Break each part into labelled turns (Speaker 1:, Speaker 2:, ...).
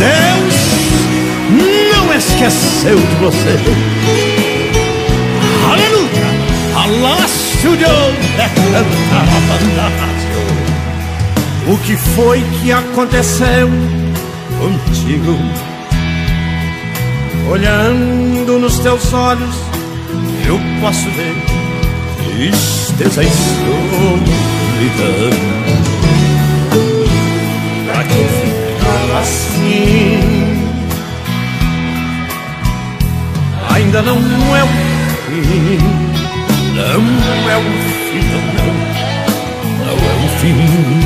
Speaker 1: Deus não esqueceu de você. Aleluia! Alácio de o que foi que aconteceu contigo? Olhando nos teus olhos, eu posso ver tristeza e solidão. Pra que ficar assim? Ainda não é o fim. Não é o fim, não é o fim.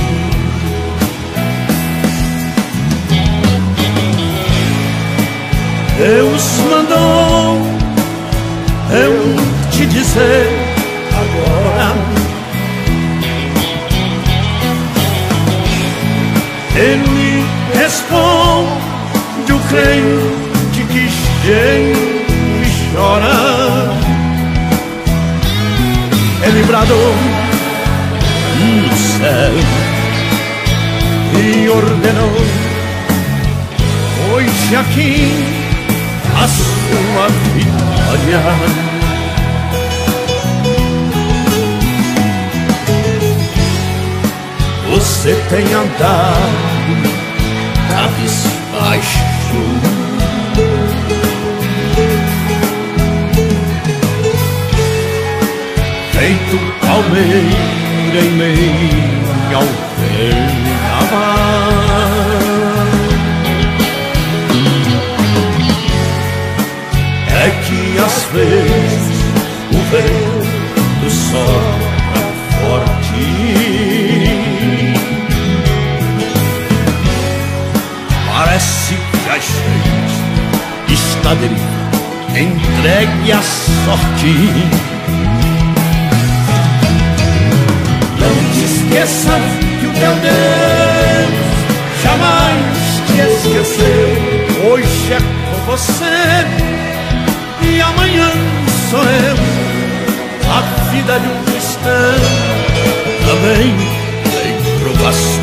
Speaker 1: Deus mandou eu te dizer agora: Ele responde o crente que geme e chora. Ele bradou no céu e ordenou hoje aqui a sua vitória. Você tem andado cabisbaixo, feito palmeira em meio ao vendaval. É que às vezes o vento sopra forte, parece que a gente está deriva, entregue à sorte. Não te esqueça que o teu Deus jamais te esqueceu. Hoje é com você e amanhã sou eu. A vida de um cristão também tem provações.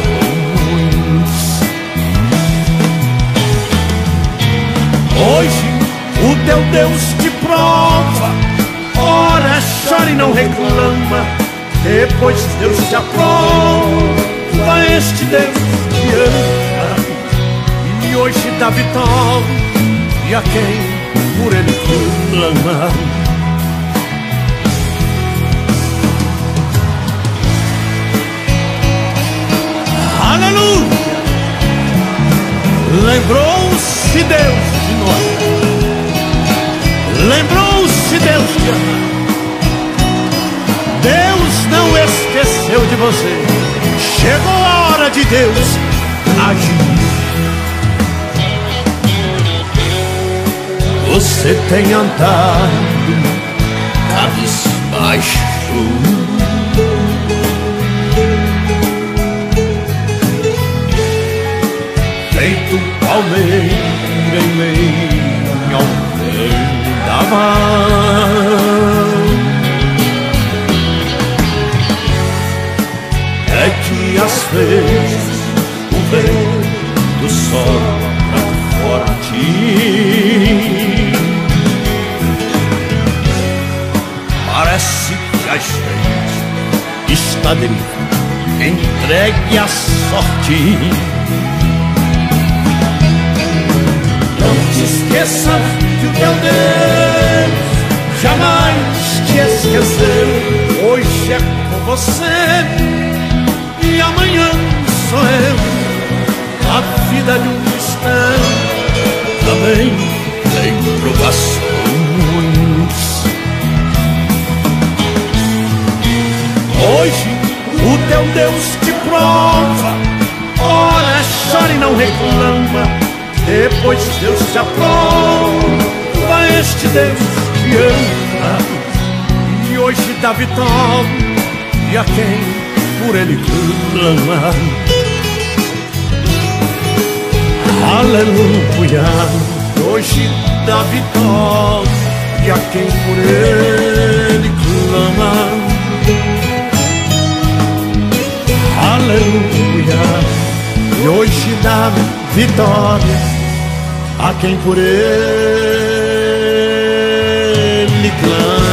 Speaker 1: Hoje o teu Deus te prova, ora, chora e não reclama. Depois Deus te aprova, este Deus te ama e hoje dá vitória a quem por ele clama. Aleluia! Lembrou-se Deus de nós, lembrou-se Deus de amar. Deus não esqueceu de você. Chegou a hora de Deus agir. Você tem andado cabisbaixo, feito palmeira em meio ao vendaval. É que às vezes o vento sopra forte, parece que a gente está deriva, entregue à sorte. Não te esqueça que o teu Deus jamais te esqueceu. Hoje é com você e amanhã sou eu. A vida de um cristão também tem provações. Hoje o teu Deus te prova, ora, chora e não reclama. Depois Deus te aprova, este Deus te ama e hoje dá vitória a quem por ele clama. Aleluia! Hoje dá vitória a quem por ele clama. Aleluia! E hoje dá vitória a quem por ele clama.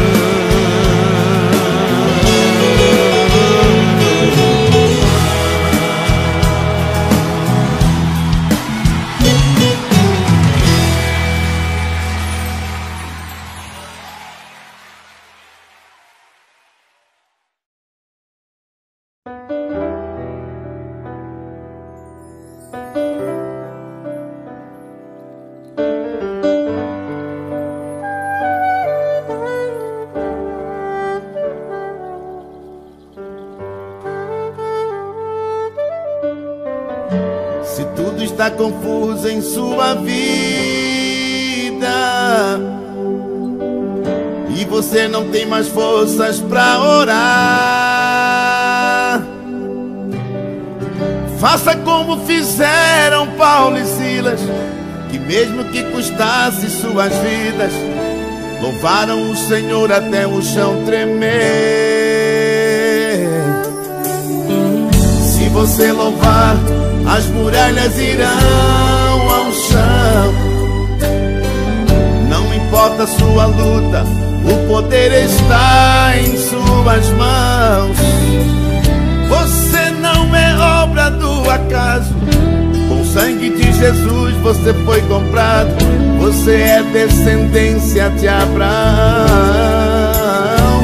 Speaker 2: Se tudo está confuso em sua vida e você não tem mais forças para orar, faça como fizeram Paulo e Silas, que mesmo que custasse suas vidas, louvaram o Senhor até o chão tremer. Se você louvar, as muralhas irão ao chão. Não importa a sua luta, o poder está em suas mãos. Você não é obra do acaso, com o sangue de Jesus você foi comprado. Você é descendência de Abraão.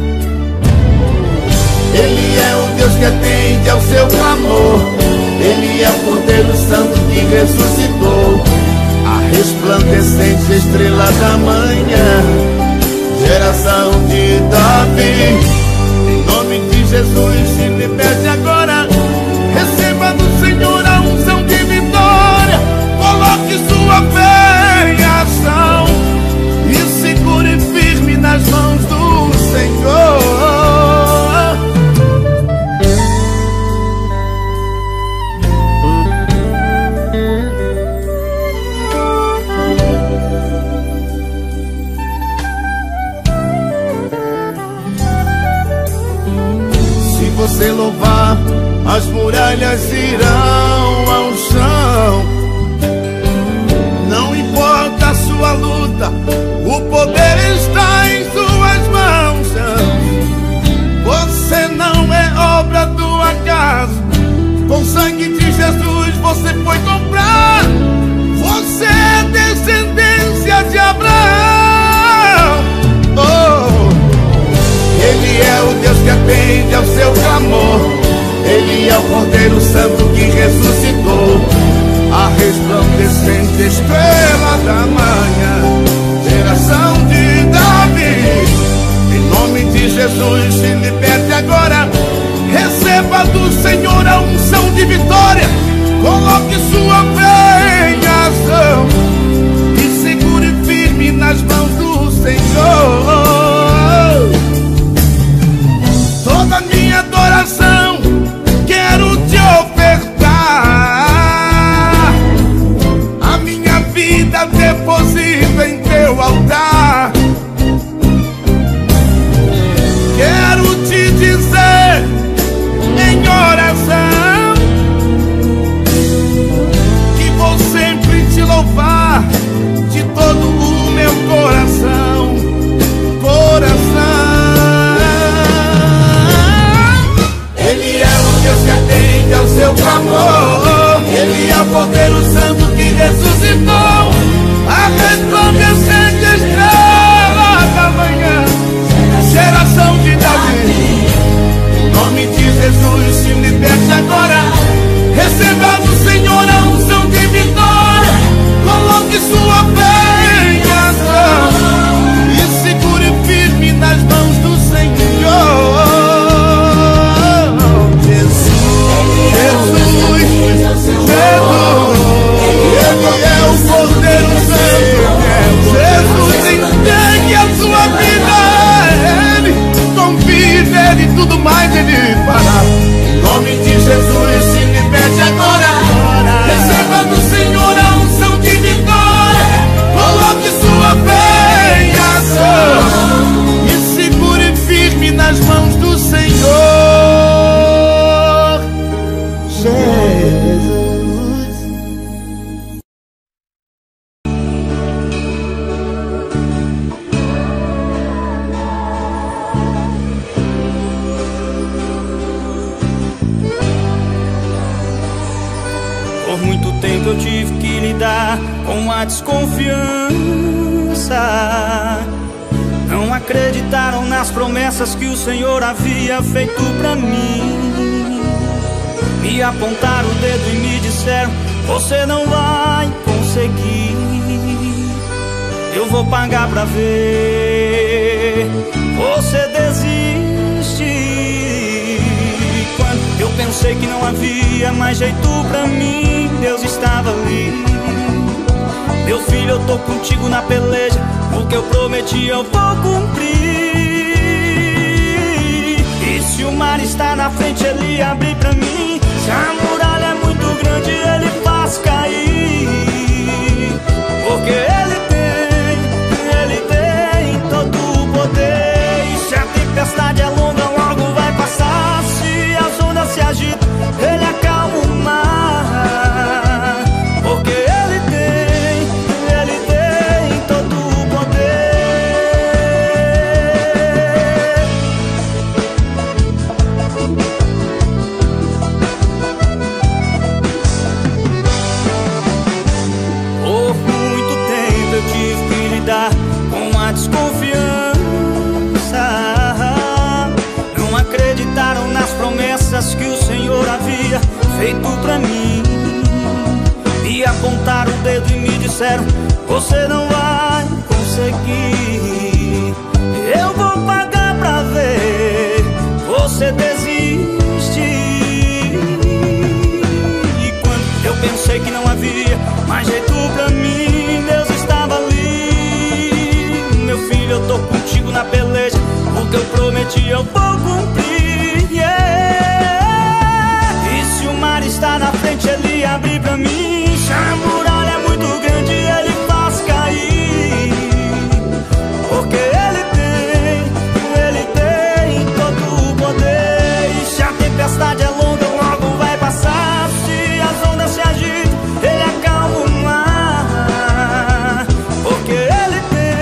Speaker 2: Ele é o Deus que atende ao seu clamor. Ele é o Cordeiro Santo que ressuscitou, a resplandecente estrela da manhã, geração de Davi. Em nome de Jesus, se liberte agora. Receba do Senhor a unção de vitória. Coloque sua fé em ação e segure firme nas mãos do Senhor. Você louvar, as muralhas irão ao chão. Não importa a sua luta, o poder está em suas mãos. Você não é obra do acaso, com o sangue de Jesus você foi comprado. Você é descendência de Abraão. Ele é o Deus que atende ao seu clamor. Ele é o Cordeiro Santo que ressuscitou, a resplandecente estrela da manhã, geração de Davi. Em nome de Jesus, se liberte agora. Receba do Senhor a unção de vitória. Coloque sua fé em ação e segure firme nas mãos do Senhor. Toda minha adoração quero te ofertar. A minha vida deposito em teu altar. Quero te dizer em oração
Speaker 3: que lidar com a desconfiança. Não acreditaram nas promessas que o Senhor havia feito pra mim. Me apontaram o dedo e me disseram: você não vai conseguir. Eu vou pagar pra ver você desiste. Quando eu pensei que não havia mais jeito pra mim, Deus estava ali. Meu filho, eu tô contigo na peleja, o que eu prometi eu vou cumprir. E se o mar está na frente, ele abre pra mim. Se a muralha é muito grande, ele faz cair. Porque ele tem todo o poder. E se a tempestade é longa, logo vai passar. Se as ondas se agitam, ele acalma o mar. Porque ele tem todo o poder. Por muito tempo eu tive que lidar com a desconfiança. Não acreditaram nas promessas que o Senhor havia feito pra mim. Me apontaram o dedo e me disseram: você não vai conseguir. Eu vou pagar pra ver você desiste. E quando eu pensei que não havia mais jeito pra mim, Deus estava ali. Meu filho, eu tô contigo na peleja, o que eu prometi eu vou cumprir. E se o mar está na frente, ele abre pra mim. Se a muralha é muito grande, ele faz cair. Porque ele tem todo o poder. E se a tempestade é longa, logo vai passar. Se as ondas se agitam, ele acalma o mar. Porque ele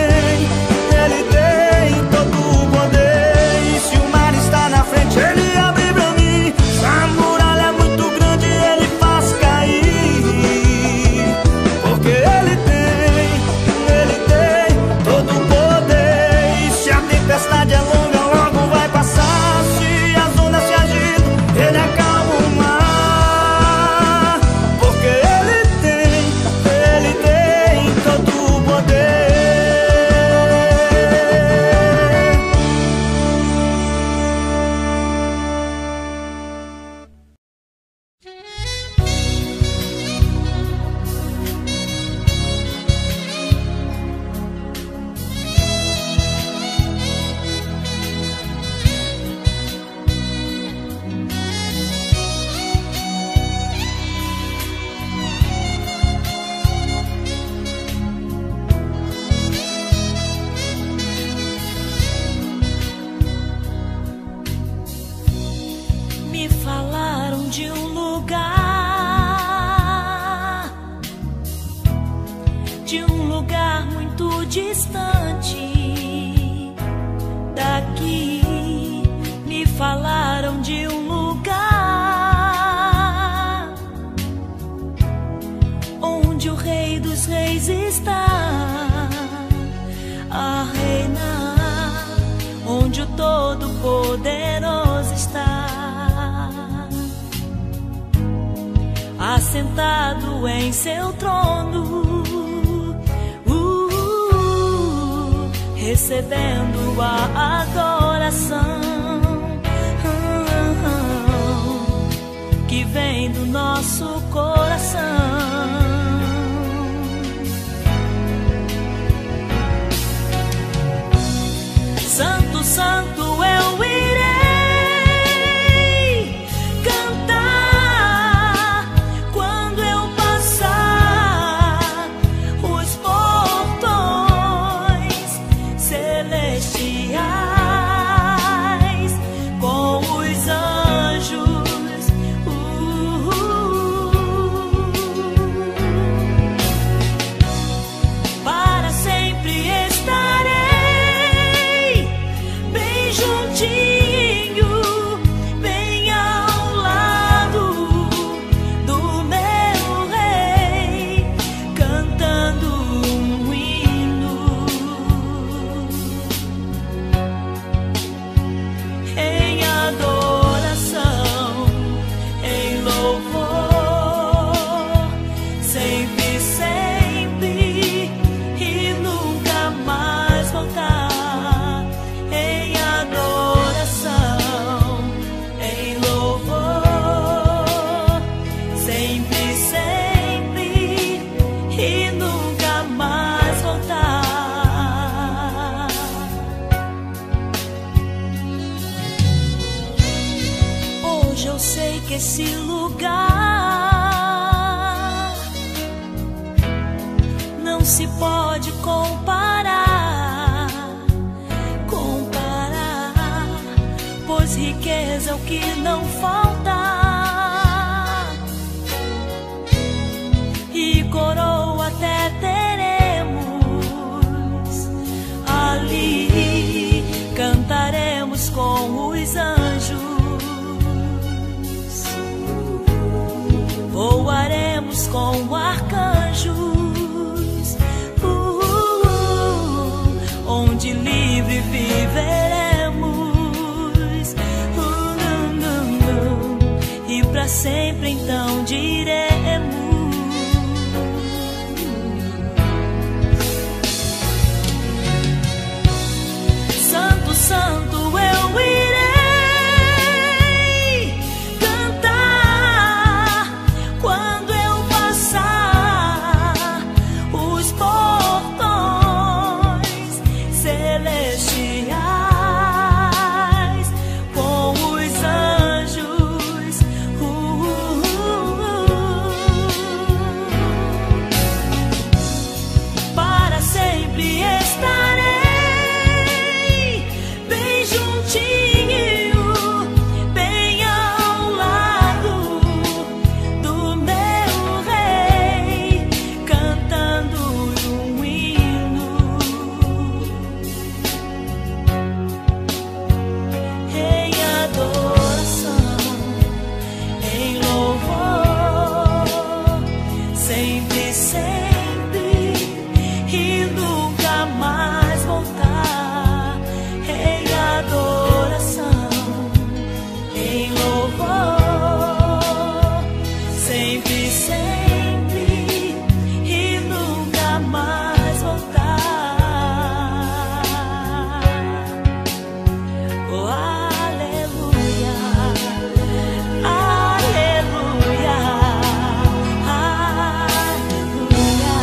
Speaker 3: tem todo o poder. E se o mar está na frente, ele abre pra mim. Se a muralha é muito grande, ele faz cair. Porque ele tem todo o poder. E se a tempestade é longa, logo vai passar. Se as ondas se agitam, ele acalma o mar. Porque ele tem todo o poder.
Speaker 4: Me falaram de um lugar muito distante daqui. Me falaram de um lugar onde o Rei dos Reis está a reinar, onde o Todo-Poderoso está assentado em seu trono, recebendo a adoração que vem do nosso coração. Santo, santo, eu irei cantar quando eu passar os portões celestiais com os anjos. Para sempre estarei bem junto que esse lugar não se pode comparar, pois riqueza é o que não falta, e coroa até teremos ali, cantaremos com os anjos, voaremos com arcanjos, onde livre viveremos, e pra sempre então diremos: Santo, Santo, eu irei cantar quando eu passar os portões celestiais com os anjos. Para sempre estarei bem juntinho, bem ao lado do meu rei, cantando um hino em adoração, em louvor, sempre, sempre, e nunca mais voltar. Em adoração, em louvor, sempre, sempre, e nunca mais voltar. Oh, aleluia, aleluia, aleluia.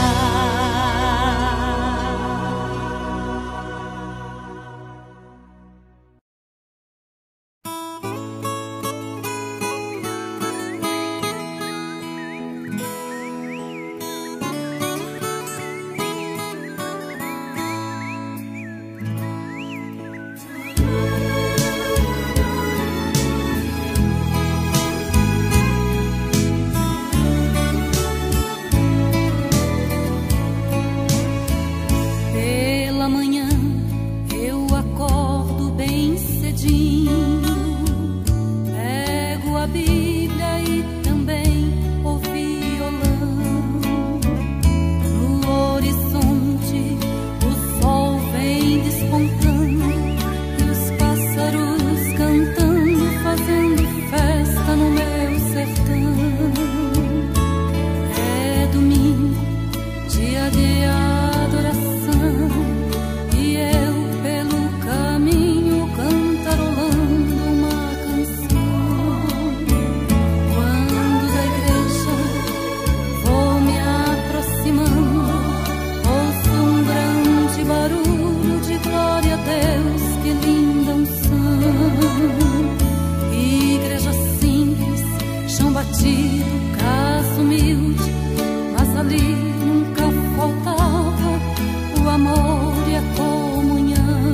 Speaker 4: Pela manhã eu acordo bem cedinho, pego a Bíblia e também o violão. No horizonte o sol vem despontando e os pássaros cantando, fazendo festa no meu sertão. É domingo, dia de adoração, e eu pelo caminho cantarolando uma canção. Quando da igreja vou me aproximando, ouço um grande barulho de glória a Deus, que linda unção. Igreja simples, chão batido, casa humilde, mas ali nunca faltava o amor e a comunhão.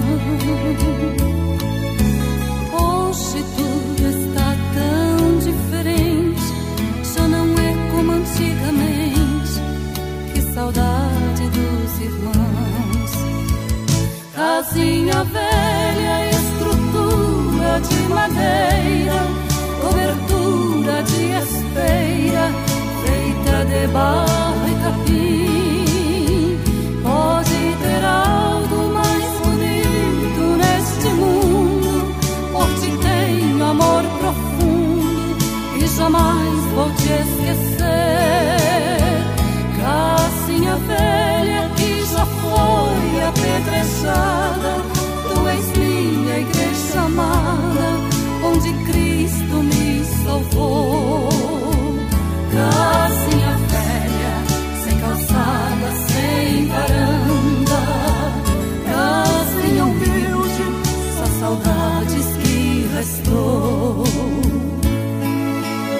Speaker 4: Hoje tudo está tão diferente, já não é como antigamente. Que saudade dos irmãos. Casinha velha, estrutura de madeira, cobertura de espeira, feita de barro e capim. Pode ter algo mais bonito neste mundo, por ti tenho amor profundo e jamais vou te esquecer. Casinha velha que já foi apedrejada, tu és minha igreja amada, onde Cristo me salvou. Casinha velha, sem calçada, sem varanda, casinha humilde, só saudades que restou.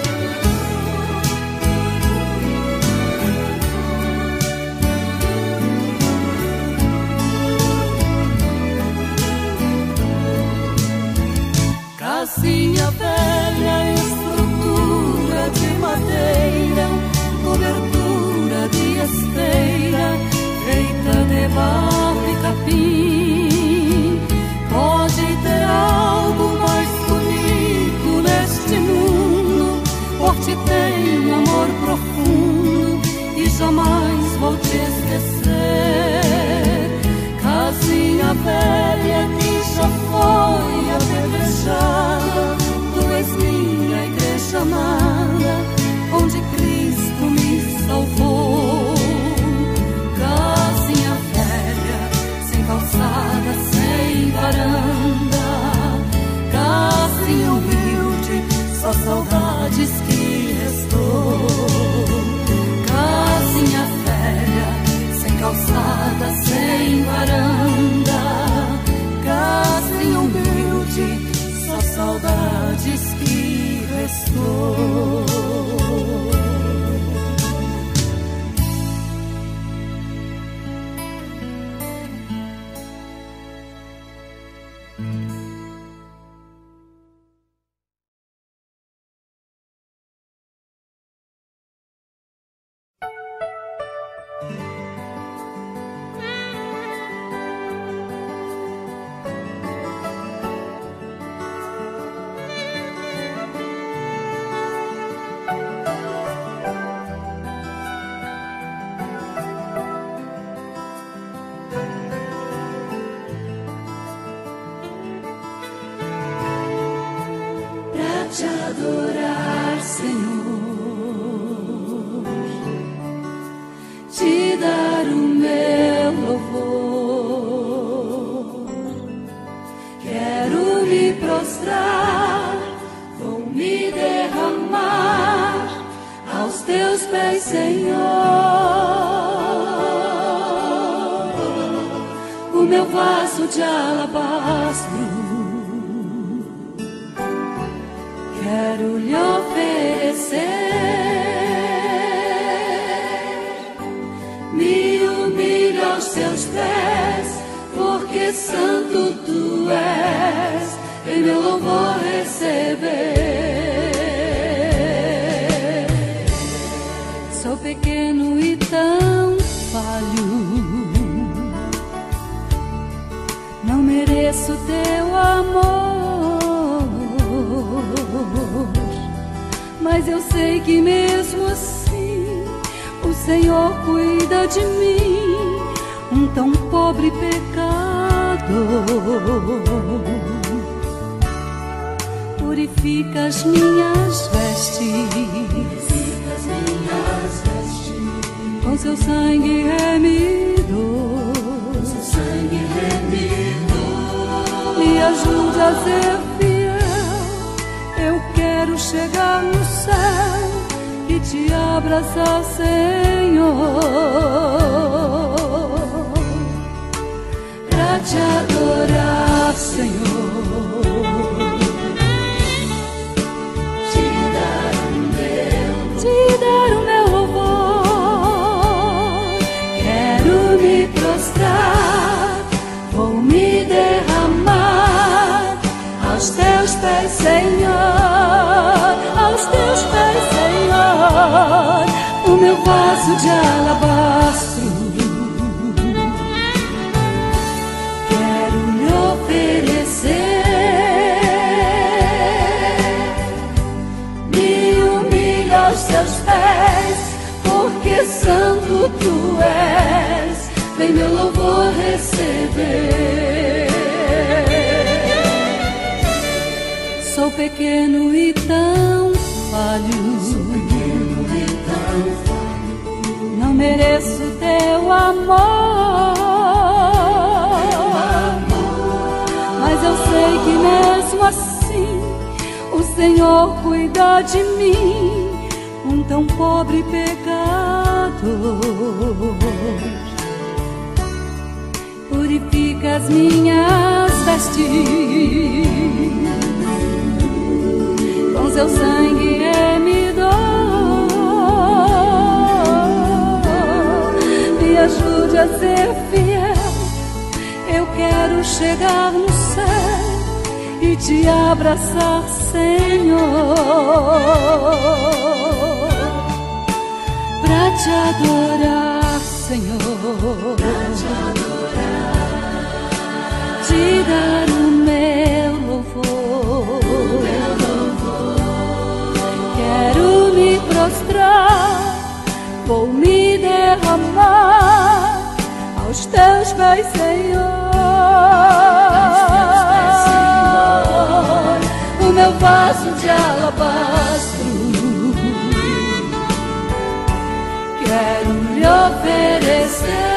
Speaker 5: te dar o meu louvor. Quero me prostrar, vou me derramar aos teus pés, Senhor. O meu vaso de alabastro quero lhe oferecer. Me humilho aos teus pés, porque santo tu és, em meu louvor receber. Sou pequeno e tão falho, não mereço teu amor, mas eu sei que mesmo assim o Senhor cuida de mim, um tão pobre pecador. Purifica as minhas vestes, com seu sangue remidor. Me ajude a ser fiel, eu quero chegar no céu e te abraçar, Senhor, pra te adorar, Senhor, te dar o meu louvor. Quero me prostrar, vou me derramar aos teus pés, Senhor, aos teus pés, Senhor. O meu vaso de alabastro quero lhe oferecer. Me humilho aos teus pés, porque santo tu és, vem meu louvor receber. Sou pequeno e tão falho, não mereço teu amor, mas eu sei que mesmo assim o Senhor cuida de mim, um tão pobre pecador. Purifica as minhas vestes, com seu sangue remidor. Me ajude a ser fiel, eu quero chegar no céu e te abraçar, Senhor, pra te adorar, Senhor, te dar o meu louvor. Quero me prostrar, vou me derramar aos teus pés, Senhor. O meu vaso de alabastro quero lhe oferecer.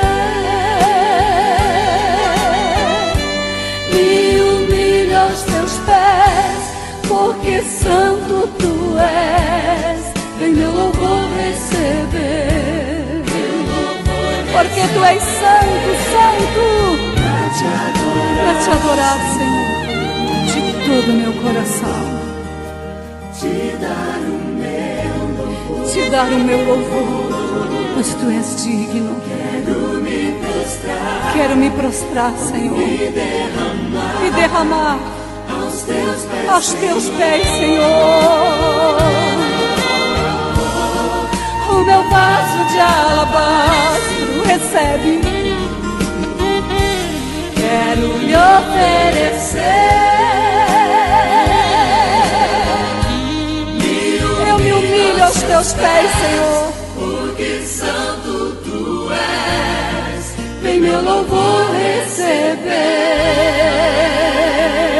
Speaker 5: Me humilho aos teus pés, porque santo tu és, vem meu louvor receber. Porque tu és santo, santo, pra te adorar, Senhor, de todo o meu coração, te dar o meu louvor, pois tu és digno. Quero me prostrar, Senhor, e derramar aos teus pés, Senhor, o meu vaso de alabastro recebe. Quero lhe oferecer. Eu me humilho aos teus pés, Senhor, porque santo tu és, vem meu louvor receber.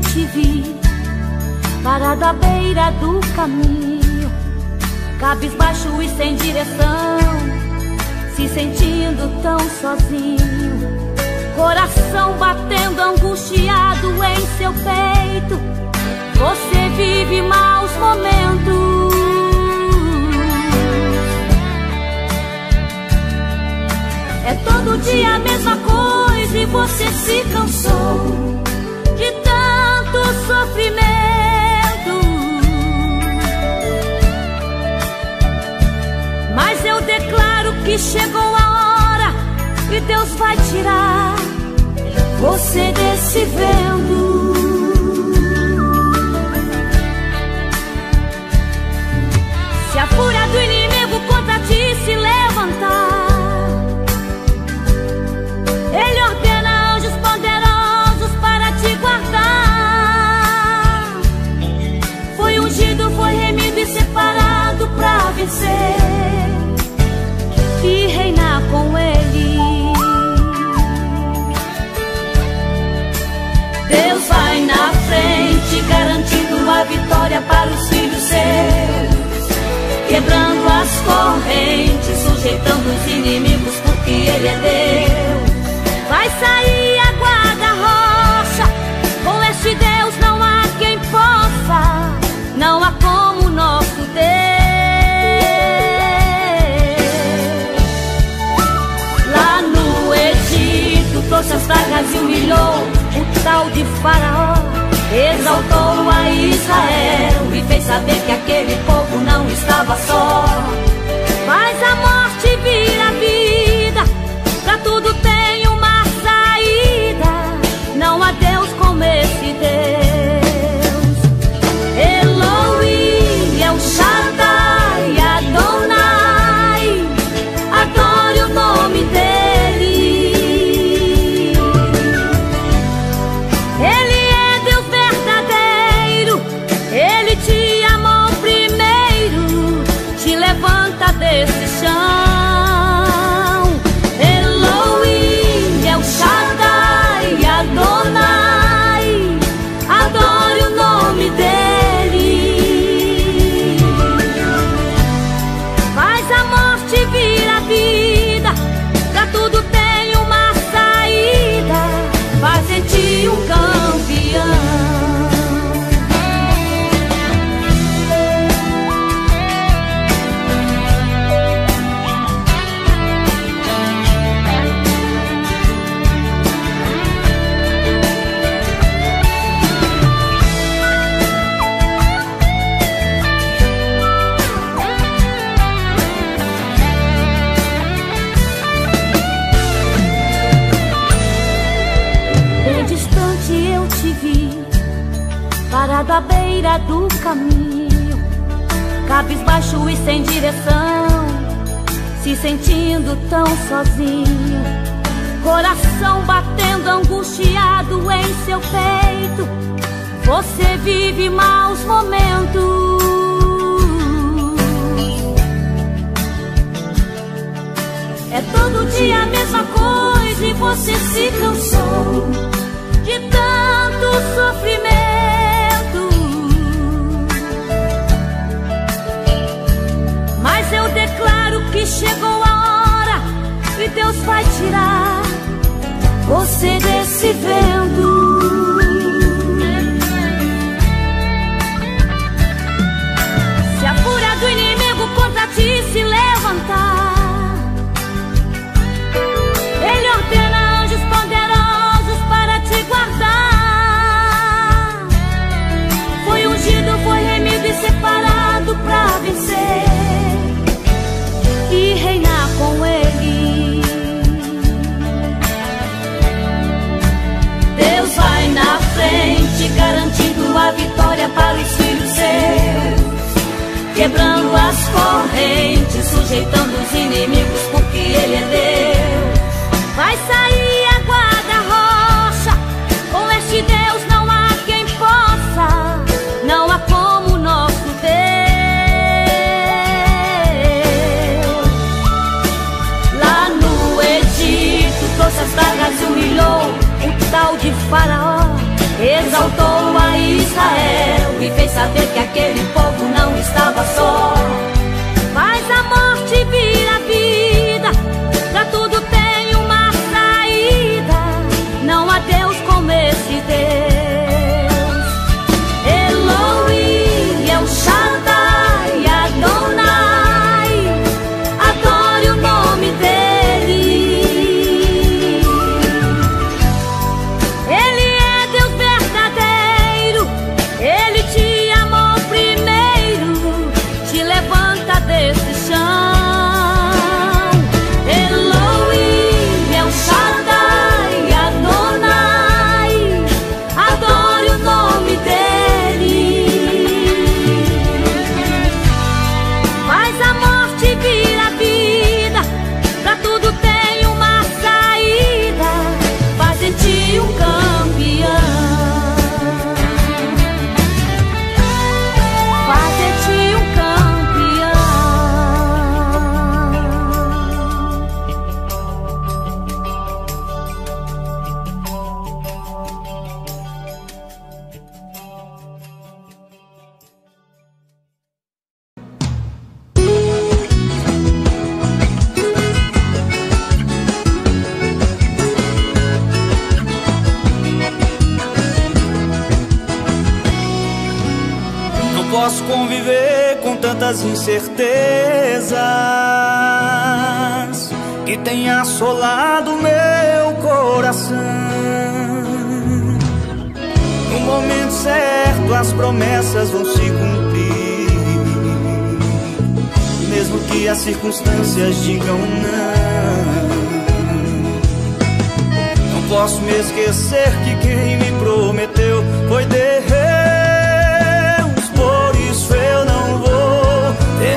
Speaker 4: te vi, parado à beira do caminho, cabisbaixo e sem direção, se sentindo tão sozinho, coração batendo angustiado em seu peito. Você vive maus momentos. É todo dia a mesma coisa e você se cansou de tanto sofrimento. Mas eu declaro que chegou a hora e Deus vai tirar você desse vento. Se a fúria do inimigo contra ti se levantar, Ele ordena anjos poderosos para te guardar. Foi ungido, foi remido e separado pra vencer e reinar com Ele. Deus vai na frente, garantindo a vitória para os filhos seus, quebrando as correntes, sujeitando os inimigos, porque Ele é Deus. Vai sair a guarda-rocha, com este Deus não há quem possa, não há como nosso Deus. Lá no Egito trouxe as pragas e humilhou o tal de Faraó, exaltou a Israel e fez saber que aquele povo não estava só. Faz a morte vir a vida, pra tudo tem uma saída, não há Deus como esse Deus. Elohim, El Shaddai, Adonai, adore o nome dele. Ele é Deus verdadeiro, Ele te amou primeiro, te levanta desse chão. Elohim, El Shaddai, Adonai, adore o nome dele. Faz a morte vir a vida, pra tudo tem uma saída, faz de ti um campeão. Bem distante eu te vi, parado à beira do caminho, cabisbaixo e sem direção, se sentindo tão sozinho, coração batendo angustiado em seu peito. Você vive maus momentos. É todo dia a mesma coisa e você se cansou de tanto sofrimento. Mas eu declaro que chegou a hora e Deus vai tirar você desse vento. Se a fúria do inimigo contra ti se levantar, Ele ordena anjos poderosos para te guardar. Foi ungido, foi remido e separado pra vencer e reinar com Ele. Deus me fez saber que aquele povo não estava só. Faz a morte vir a vida, pra tudo tem uma saída. Não há Deus como esse Deus. Elohim, El Shaddai, Adonai, adore o nome dele. Ele é Deus verdadeiro, ele te amou primeiro, te levanta desse chão. Elohim, El Shaddai, Adonai, adore o nome dele. Faz a morte vir a vida, pra tudo tem uma saída. Faz de ti um campeão. Faz de ti um campeão.
Speaker 3: Não posso conviver com tantas incertezas que tem assolado meu coração. No momento certo as promessas vão se cumprir, mesmo que as circunstâncias digam não. Não posso me esquecer que quem me prometeu foi Deus. Por isso eu não vou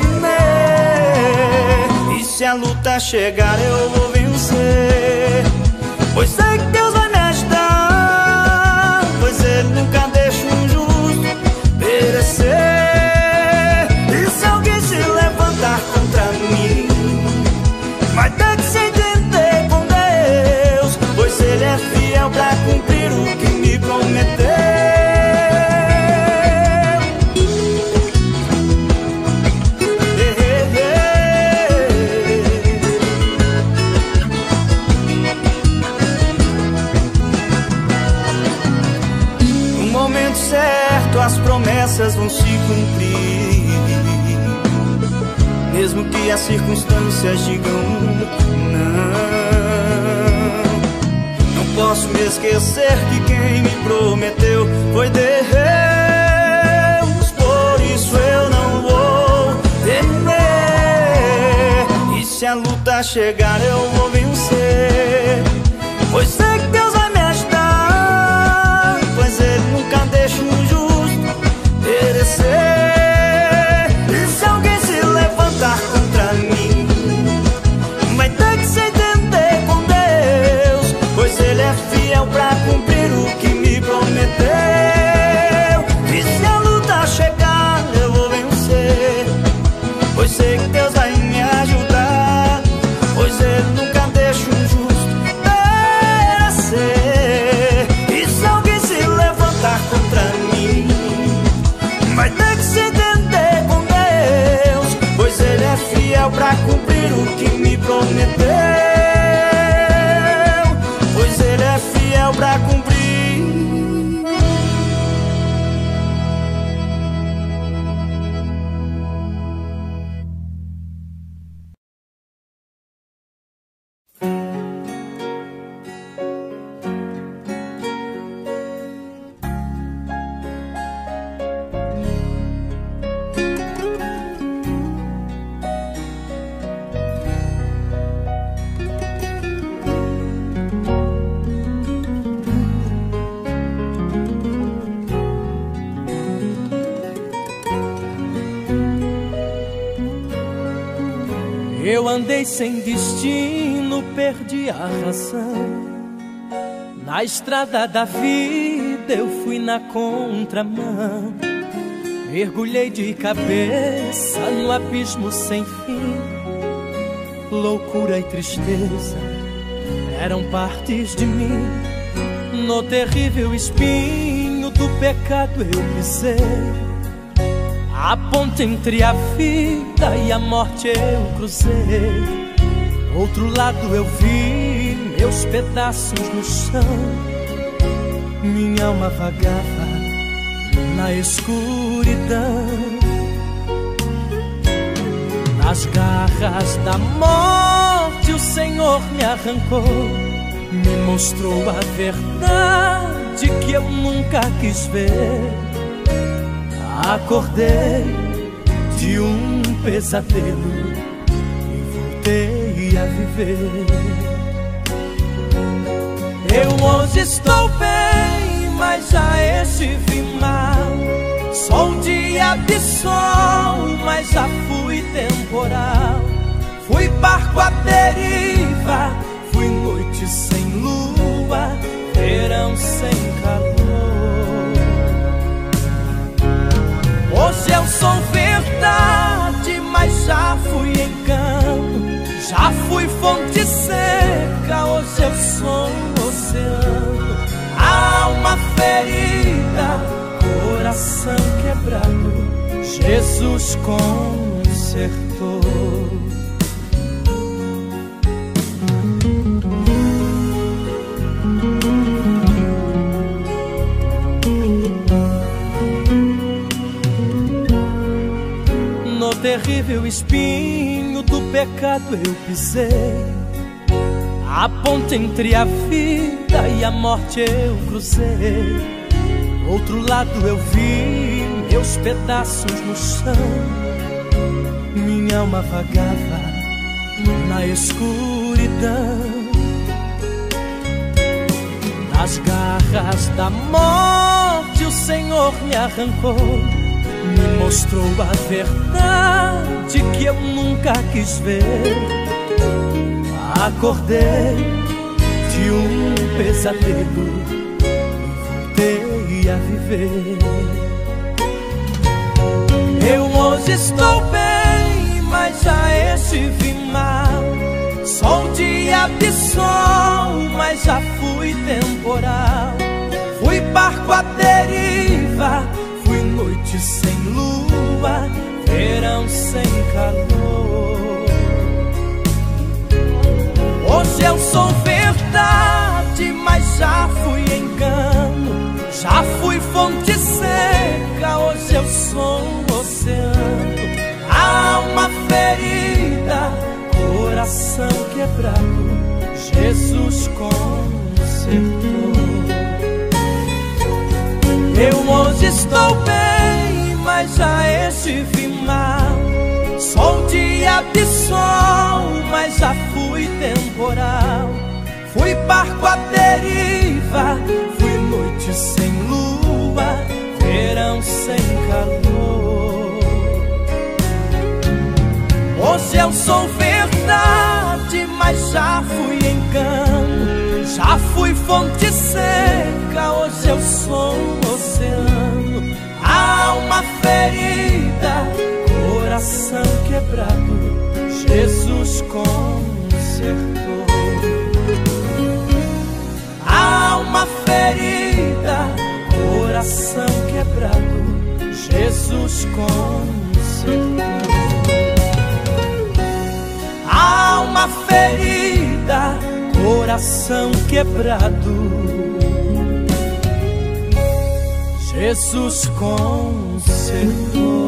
Speaker 3: temer, e se a luta chegar eu vou vencer, pois sei que Deus vai me ajudar, pois Ele nunca deixa um justo perecer. E se alguém se levantar contra mim, vai ter que se entender com Deus, pois Ele é fiel pra cumprir o que me prometeu. As promessas vão se cumprir, mesmo que as circunstâncias digam não. Não posso me esquecer que quem me prometeu foi Deus. Por isso eu não vou temer, e se a luta chegar eu vou vencer, pois sei que Deus vai me ajudar, pois Ele nunca deixa um justo perecer. E se alguém se levantar contra mim, vai ter que se entender com Deus, pois Ele é fiel pra cumprir o que me prometeu. E se a luta chegar eu vou vencer, pois sei que Deus vai me ajudar, pois Ele nunca deixa um justo perecer. E se alguém se levantar contra mim, vai ter que se entender com Deus, pois Ele é fiel pra cumprir o que me prometeu, pois Ele é fiel pra cumprir.
Speaker 6: Eu andei sem destino, perdi a razão. Na estrada da vida eu fui na contramão. Mergulhei de cabeça no abismo sem fim. Loucura e tristeza eram partes de mim. No terrível espinho do pecado eu pisei, a ponte entre a vida e a morte eu cruzei. Outro lado eu vi meus pedaços no chão, minha alma vagava na escuridão. Nas garras da morte o Senhor me arrancou, me mostrou a verdade que eu nunca quis ver. Acordei de um pesadelo e voltei a viver. Eu hoje estou bem, mas já estive mal. Sou um dia de sol, mas já fui temporal. Fui barco à deriva, fui noite sem lua, verão sem calor. Hoje eu sou verdade, mas já fui engano. Já fui fonte seca, hoje eu sou oceano. Alma ferida, coração quebrado, Jesus consertou. No terrível espinho do pecado eu pisei, a ponte entre a vida e a morte eu cruzei. Outro lado eu vi meus pedaços no chão, minha alma vagava na escuridão. Nas garras da morte o Senhor me arrancou, me mostrou a verdade que eu nunca quis ver. Acordei de um pesadelo e voltei a viver. Eu hoje estou bem, mas já estive mal. Sou um dia de sol, mas já fui temporal. Fui barco à deriva, fui noite sem lua, verão sem calor. Hoje eu sou verdade, mas já fui engano. Já fui fonte seca, hoje eu sou oceano. Alma ferida, coração quebrado, Jesus consertou. Eu hoje estou bem, mas já estive mal. Sou um dia de sol, mas já fui temporal. Fui barco à deriva, fui noite sem lua, verão sem calor. Hoje eu sou verdade, mas já fui engano. Já fui fonte seca, hoje eu sou oceano. Alma ferida, coração quebrado, Jesus consertou. Alma ferida, coração quebrado, Jesus consertou. Alma ferida, coração quebrado, Jesus consertou.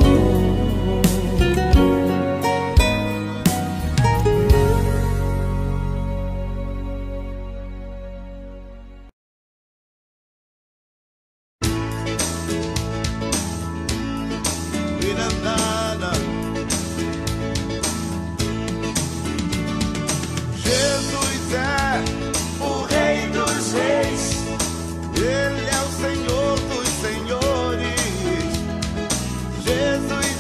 Speaker 2: Ele é o Senhor dos senhores. Jesus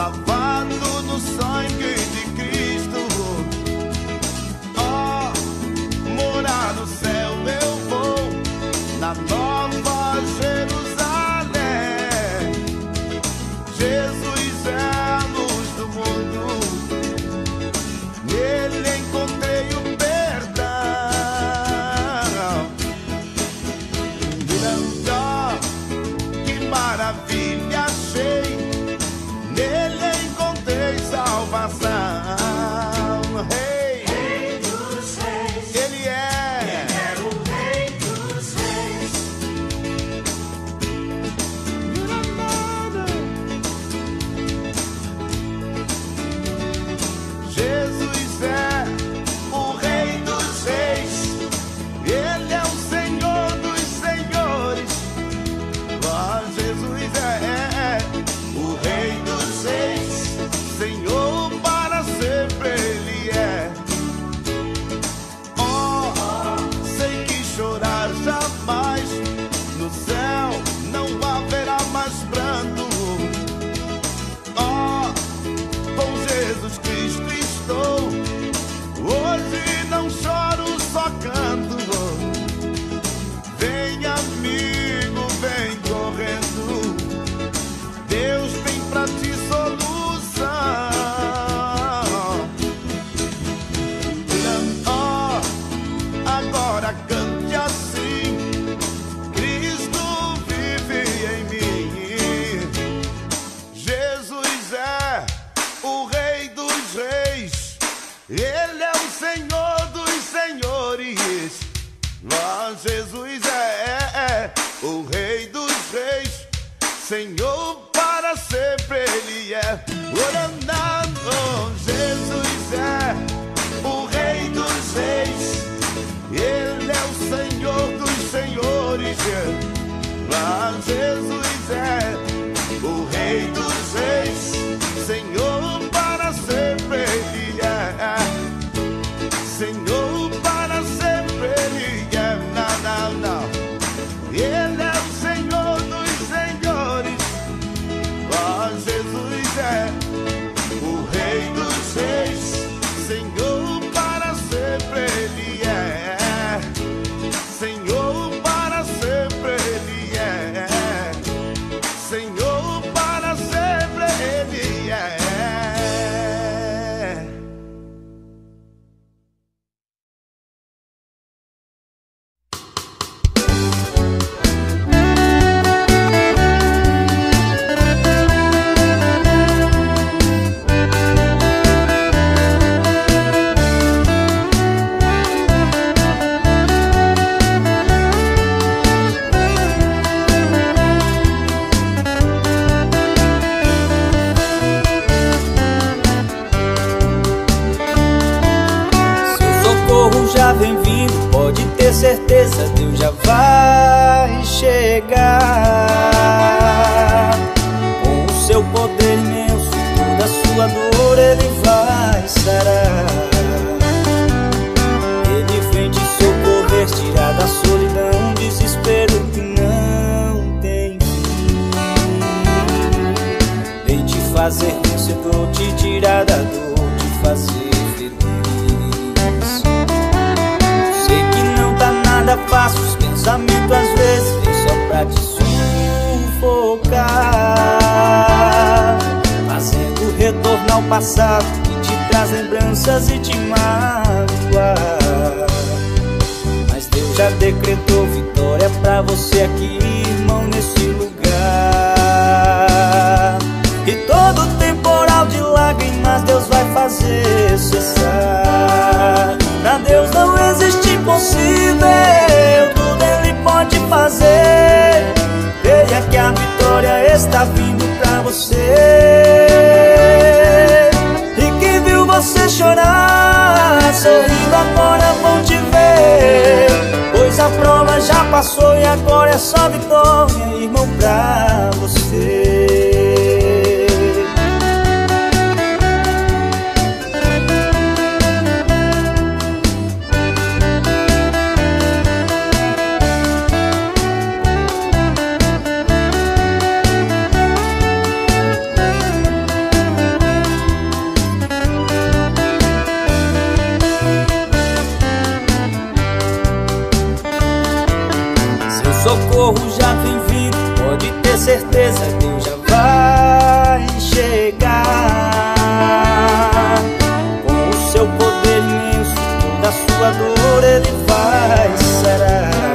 Speaker 2: lavado no sangue de Cristo. Ó, morar no céu eu vou, na nova Jerusalém. Jesus é a luz do mundo, nele encontrei o perdão. Que maravilha achei, nele encontrei salvação. Rei, Rei dos reis, ele é o Rei dos reis. Jesus é o Rei dos reis, ele é o Senhor dos senhores. Jesus é o Rei dos reis, Senhor para sempre ele é. Oh, sei que chorar jamais, no céu não haverá mais pranto. Oh, com Jesus Cristo estou, hoje não choro, só canto. Vem amigo, vem correndo, Deus tem pra ti solução. Oh, agora cante assim, Cristo vive em mim. Jesus é o Rei dos reis, ele é o Senhor dos senhores. Jesus é o Rei dos reis, Senhor para sempre ele é. Jesus é o Rei dos reis, ele é o Senhor dos senhores. Jesus é o Rei dos reis, Senhor para sempre ele é. Senhor para sempre ele é. Não. Ele é o Senhor dos senhores. Jesus é o Rei dos reis, Senhor para sempre ele é. Senhor para sempre ele é. Senhor para sempre ele é.
Speaker 3: Já vem vindo, pode ter certeza, Deus já vai chegar. Com o seu poder imenso, toda a sua dor ele vai sarar. Ele vem te socorrer, tirar da solidão, desespero que não tem fim. Vem te fazer vencedor, te tirar da dor, te fazer fácil, os pensamentos às vezes vêm só pra te sufocar, fazendo retornar ao passado que te traz lembranças e te magoar. Mas Deus já decretou vitória pra você aqui, irmão, nesse lugar. E todo temporal de lágrimas Deus vai fazer cessar. Pra Deus não existe impossível, tudo Ele pode fazer. Creia que a vitória está vindo pra você. E que viu você chorar, sorrindo agora vão te ver. Pois a prova já passou e agora é só vitória, irmão, pra você. certeza Deus já vai chegar. Com o seu poder imenso, toda a sua dor Ele vai sarar.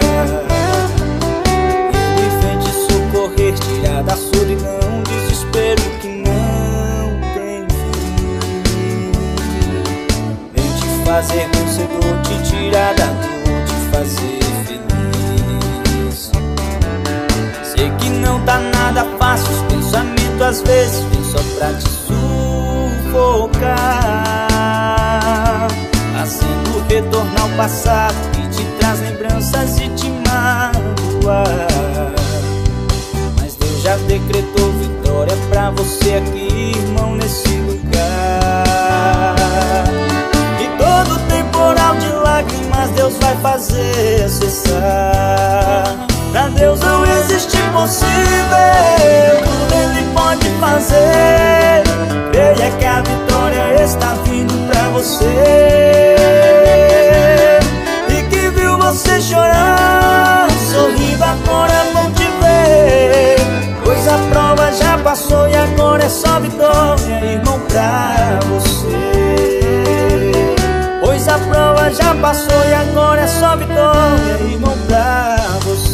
Speaker 3: Ele vem te socorrer, tirar da solidão, desespero que não tem fim. Vem te fazer vencedor, te tirar da dor, te fazer feliz. Sei que não tá nada fácil, os pensamentos às vezes vêm só pra te sufocar, fazendo retornar ao passado que te traz lembranças e te magoar. Mas Deus já decretou vitória pra você aqui, irmão, nesse lugar. E todo temporal de lágrimas Deus vai fazer cessar. Pra Deus não existe impossível, tudo Ele pode fazer. Creia que a vitória está vindo pra você. E que viu você chorar, sorrindo agora vão te ver. Pois a prova já passou e agora é só vitória, irmão, pra você. Pois a prova já passou e agora é só vitória, irmão, pra você.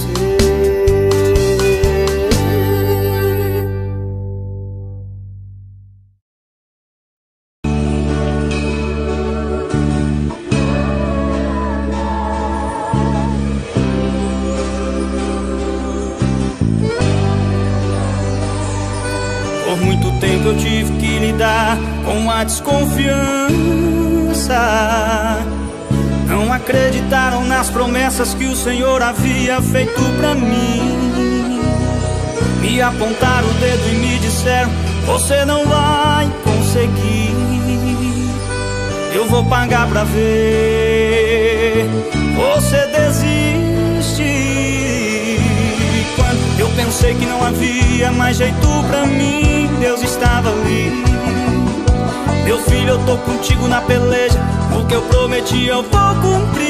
Speaker 3: Por muito tempo eu tive que lidar com a desconfiança. Não acreditaram nas promessas que o Senhor havia feito pra mim. Me apontaram o dedo e me disseram: você não vai conseguir. Eu vou pagar pra ver você desistir. Quando eu pensei que não havia mais jeito pra mim, Deus estava ali. Meu filho, eu tô contigo na peleja, o que eu prometi eu vou cumprir.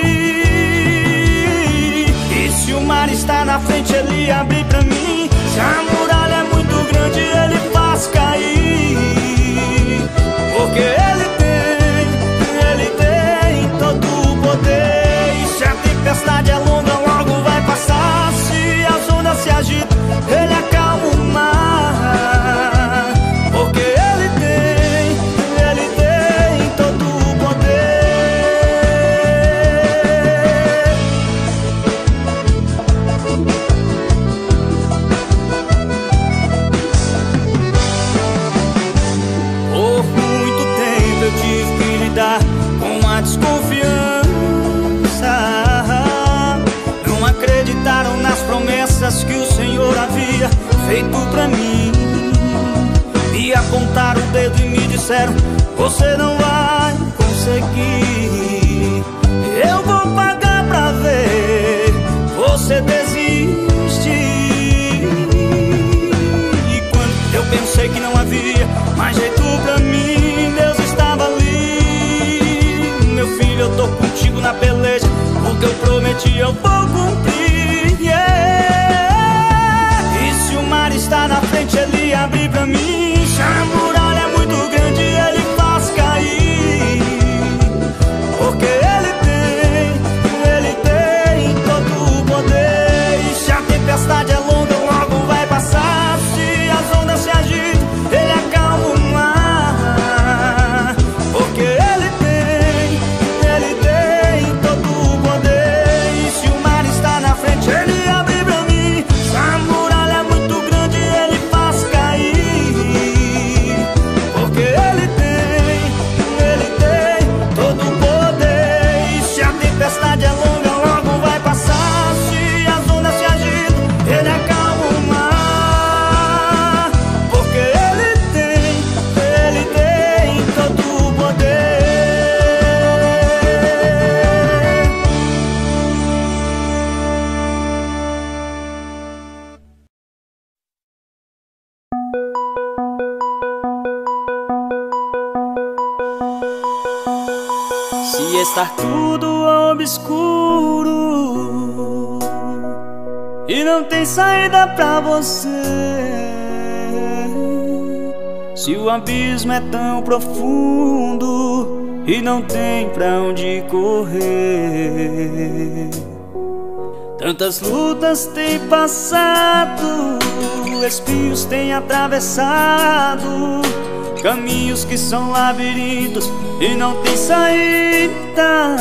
Speaker 3: E se o mar está na frente, Ele abre pra mim. Se a muralha é muito grande, Ele faz cair. Porque Ele tem todo o poder. E se a tempestade é longa, logo vai passar. Se as ondas se agitam, Ele acalma o mar. Porque Ele tem todo o poder. Por muito tempo eu tive que lidar com a desconfiança. Não acreditaram nas promessas que o Senhor havia feito pra mim. Me apontaram o dedo e me disseram: você não vai conseguir. Eu vou pagar pra ver você desistir. E quando eu pensei que não havia mais jeito pra mim, Deus estava ali. Meu filho, eu tô contigo na peleja, o que eu prometi eu vou cumprir, yeah. E se o mar está na frente, Ele abre pra mim. Se a muralha é muito grande, Ele faz cair. Porque Ele tem todo o poder. E se a tempestade é longa, logo vai passar. Se as ondas se agitam, Ele acalma o mar. Porque Ele tem todo o poder. E se o mar está na frente, Ele abre pra mim. Se a muralha é muito grande, Ele faz cair. Porque Ele tem todo o poder. E se a tempestade é longa, logo vai passar. Se as ondas se agitam, Ele acalma o mar. Porque Ele tem todo o poder. Se estar tudo obscuro e não tem saída pra você, Se o abismo é tão profundo e não tem pra onde correr, tantas lutas tem passado, espinhos tem atravessado, caminhos que são labirintos e não tem saída.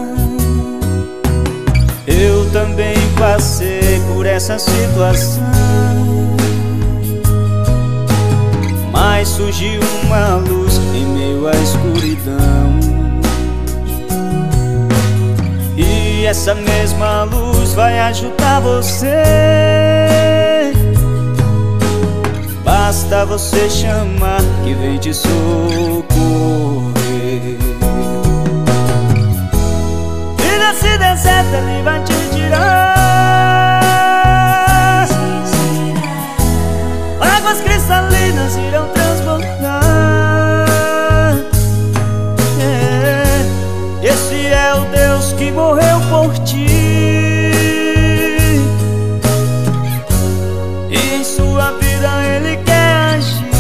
Speaker 3: Eu também passei por essa situação, mas surgiu uma luz em meio à escuridão. E essa mesma luz vai ajudar você. Basta você chamar que vem te socorrer. E desse deserto ele vai te tirar. Águas cristalinas irão transbordar. Esse é o Deus que morreu por ti, e em sua vida Ele quer agir.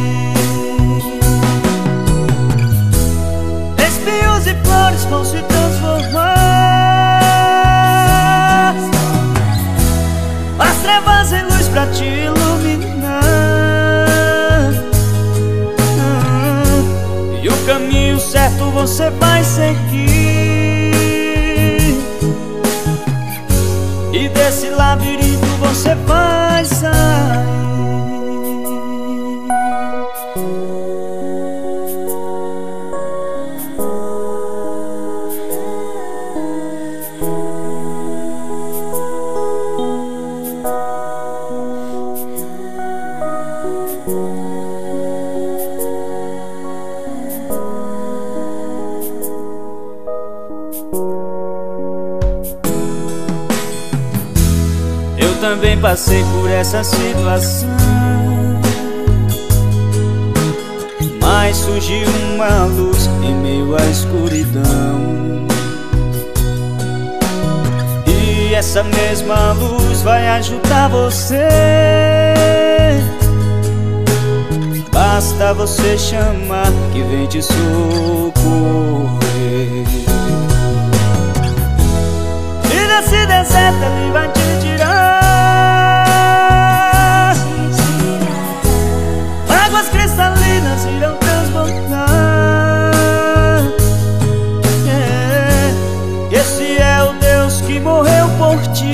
Speaker 3: Espinhos e flores vão se transformar, as trevas em luz pra te iluminar, e o caminho certo você vai seguir. E desse labirinto você vai sair. Também passei por essa situação, mas surgiu uma luz em meio à escuridão. E essa mesma luz vai ajudar você. Basta você chamar que vem te socorrer. E desse deserto ele vai te tirar. Águas cristalinas irão transbordar. Esse é o Deus que morreu por ti,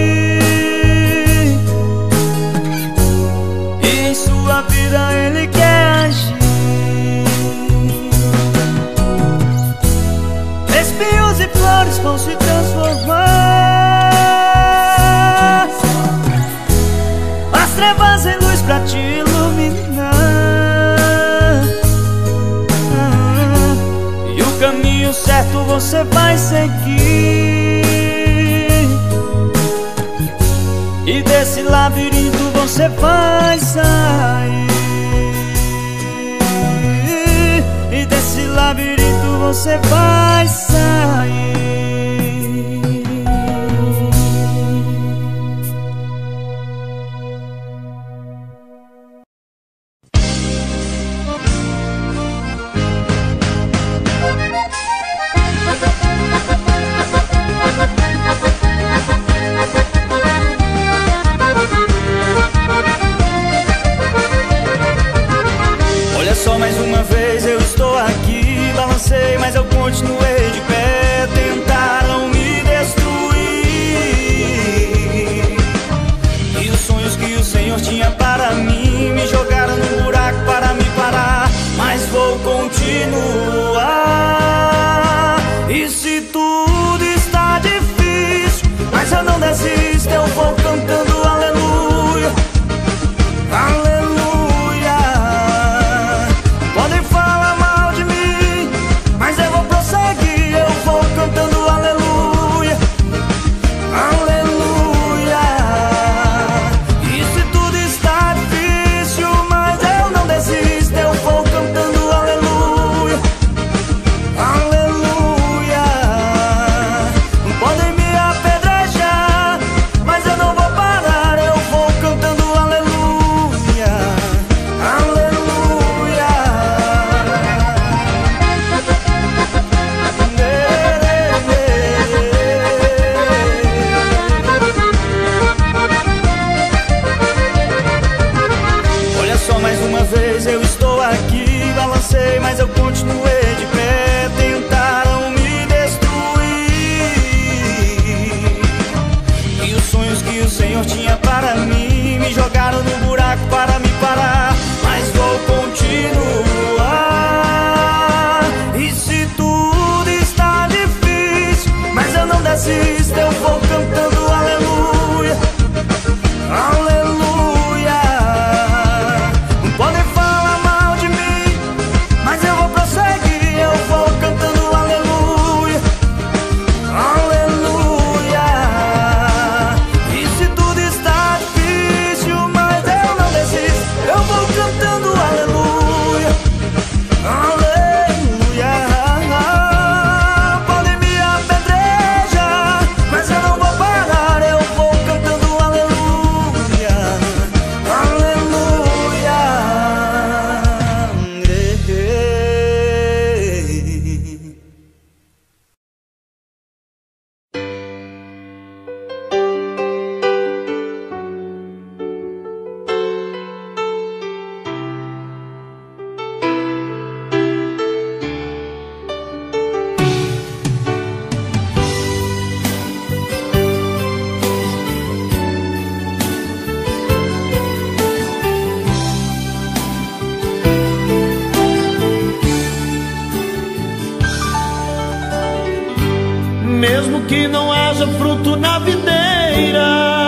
Speaker 3: e em sua vida Ele quer agir. Espinhos e flores vão se transformar, as trevas em luz pra te iluminar, e o caminho certo você vai seguir. E desse labirinto você vai sair. E desse labirinto você vai sair. Olha só, mais uma vez eu estou aqui. Balancei, mas eu continuei de pé. avancei, mas eu continuei de pé. Tentaram me destruir, e os sonhos que o Senhor tinha para mim me jogaram no buraco para me parar. Mas vou continuar, e se tudo está difícil, mas eu não desisto, eu vou cantando aleluia, aleluia. Podem falar mal de mim, mas eu vou prosseguir, eu vou cantando aleluia, aleluia. E se tudo está difícil, mas eu não desisto, eu vou cantando aleluia, aleluia. Podem me apedrejar, mas eu não vou parar, eu vou cantando aleluia, aleluia.
Speaker 1: Mesmo que não haja fruto na videira,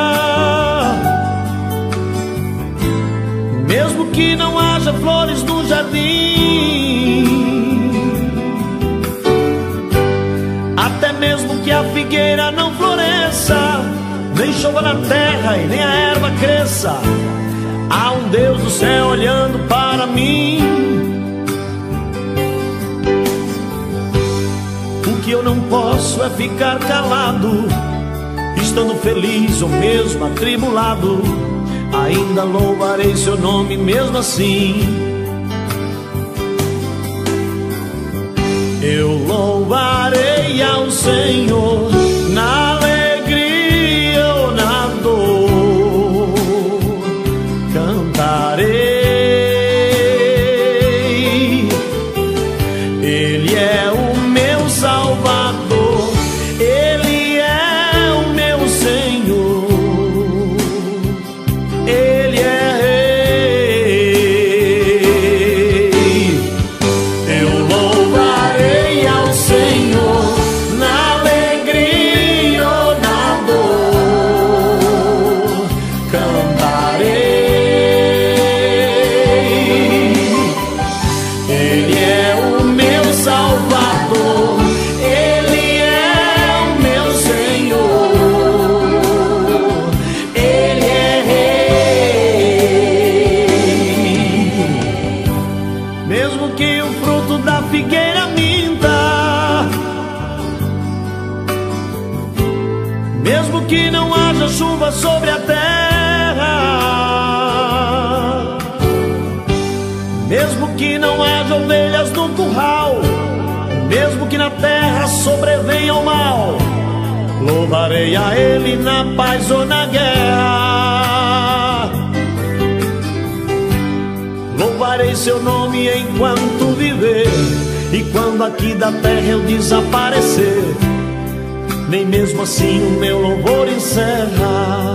Speaker 1: mesmo que não haja flores no jardim, até mesmo que a figueira não floresça, nem chova na terra e nem a erva cresça, há um Deus do céu olhando para mim. O que eu não posso é ficar calado, estando feliz ou mesmo atribulado, ainda louvarei seu nome mesmo assim. Eu louvarei ao Senhor na alegria ou na dor, cantarei. Ele é o meu Salvador, Ele é o meu Senhor, Ele é Rei. Eu louvarei ao Senhor na alegria ou na dor, cantarei. Ele é o meu Salvador, Ele é o meu Senhor, Ele é Rei. Mesmo que o fruto da figueira minta, mesmo que não haja chuva sobre a terra, mesmo que não haja ovelhas no curral, mesmo que na terra sobrevenha o mal, louvarei a Ele na paz ou na guerra. Louvarei seu nome enquanto viver, e quando aqui da terra eu desaparecer, nem mesmo assim o meu louvor encerra.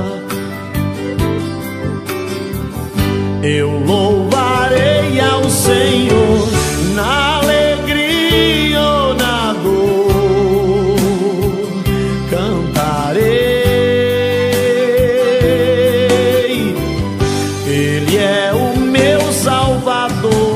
Speaker 1: Eu louvarei ao Senhor na alegria ou na dor, cantarei. Ele é o meu Salvador,